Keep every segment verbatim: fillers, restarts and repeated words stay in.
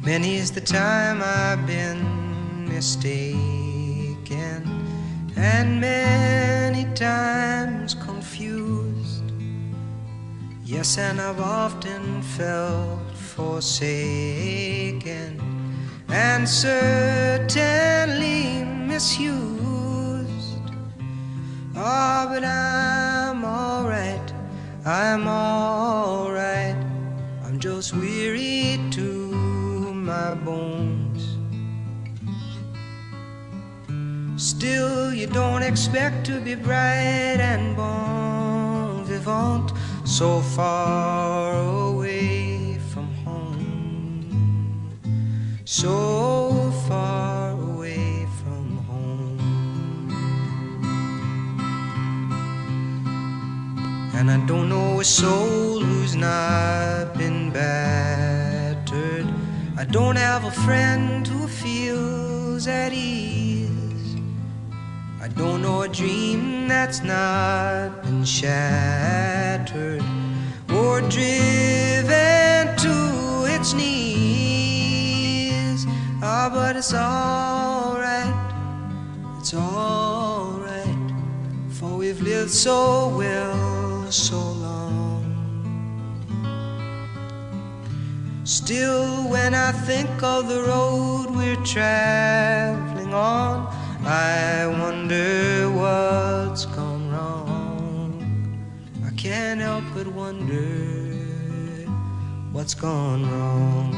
Many's the time I've been mistaken, and many times confused. Yes, and I've often felt forsaken, and certainly misused. Oh, but I'm alright, I'm alright. I'm just weary to my bones. Still, you don't expect to be bright and bon vivant so far away from home, so far away from home. And I don't know a soul who's not been battered. I don't have a friend who feels at ease. I don't know a dream that's not been shattered or driven to its knees. Ah, but it's alright, it's alright, for we've lived so well so long. Still, when I think of the road we're traveling on, I wonder what's gone wrong. I can't help but wonder what's gone wrong.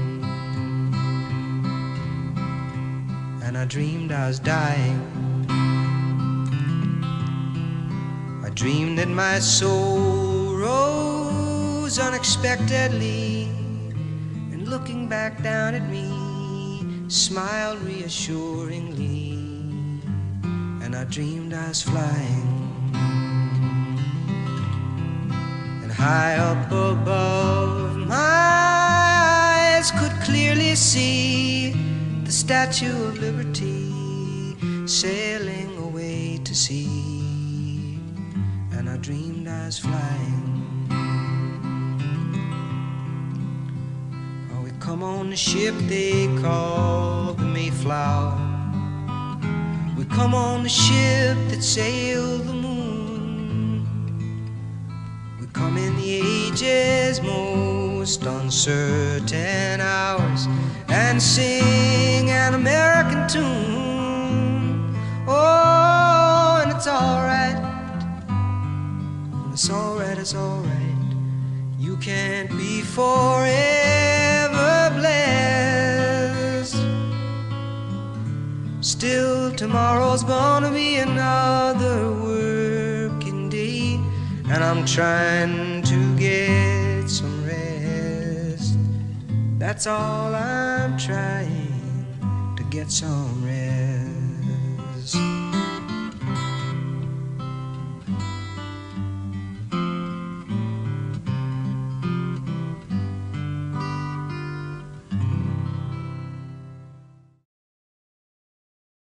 And I dreamed I was dying. I dreamed that my soul rose unexpectedly, and looking back down at me, smiled reassuringly. And I dreamed I was flying, and high up above my eyes could clearly see the Statue of Liberty sailing away to sea. And I dreamed I was flying. Oh, we come on the ship they call the Mayflower. We come on the ship that sailed the moon. We come in the age's most uncertain hours and sing an American tune. Oh, and it's alright, it's alright, it's alright. You can't be forever blessed. Still, tomorrow's gonna be another working day, and I'm trying to get some rest. That's all I'm trying, to get some rest.